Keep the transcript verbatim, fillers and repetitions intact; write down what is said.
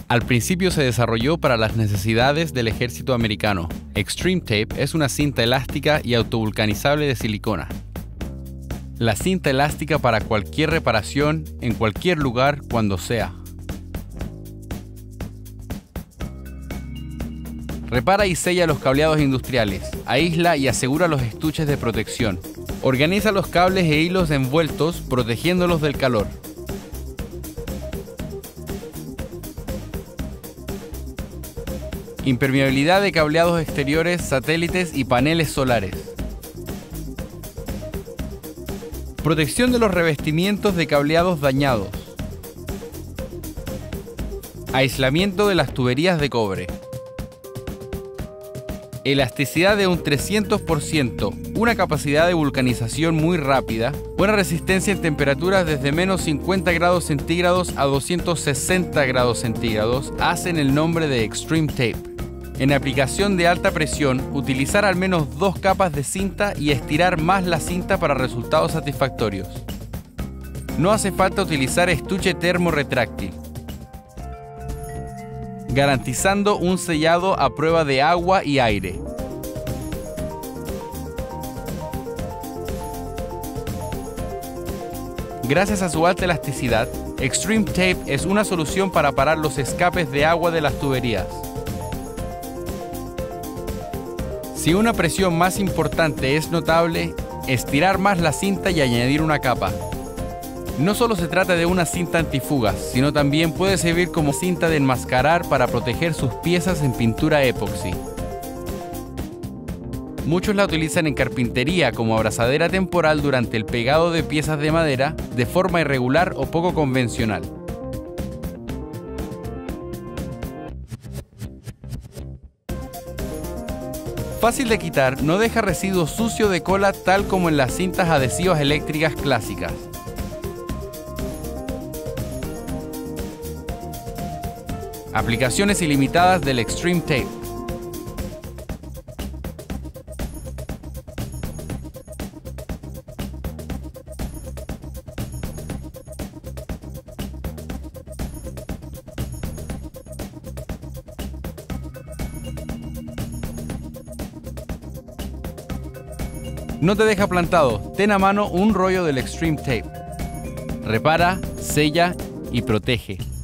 Al principio se desarrolló para las necesidades del ejército americano. Extreme Tape es una cinta elástica y autovulcanizable de silicona. La cinta elástica para cualquier reparación, en cualquier lugar, cuando sea. Repara y sella los cableados industriales, aísla y asegura los estuches de protección. Organiza los cables e hilos envueltos, protegiéndolos del calor. Impermeabilidad de cableados exteriores, satélites y paneles solares. Protección de los revestimientos de cableados dañados. Aislamiento de las tuberías de cobre. Elasticidad de un trescientos por ciento, una capacidad de vulcanización muy rápida, buena resistencia en temperaturas desde menos cincuenta grados centígrados a doscientos sesenta grados centígrados hacen el nombre de Extreme Tape. En aplicación de alta presión, utilizar al menos dos capas de cinta y estirar más la cinta para resultados satisfactorios. No hace falta utilizar estuche termo retráctil. Garantizando un sellado a prueba de agua y aire. Gracias a su alta elasticidad, Extreme Tape es una solución para parar los escapes de agua de las tuberías. Si una presión más importante es notable, estirar más la cinta y añadir una capa. No solo se trata de una cinta antifugas, sino también puede servir como cinta de enmascarar para proteger sus piezas en pintura epoxi. Muchos la utilizan en carpintería como abrazadera temporal durante el pegado de piezas de madera de forma irregular o poco convencional. Fácil de quitar, no deja residuo sucio de cola tal como en las cintas adhesivas eléctricas clásicas. Aplicaciones ilimitadas del Extreme Tape. No te deja plantado, ten a mano un rollo del Extreme Tape. Repara, sella y protege.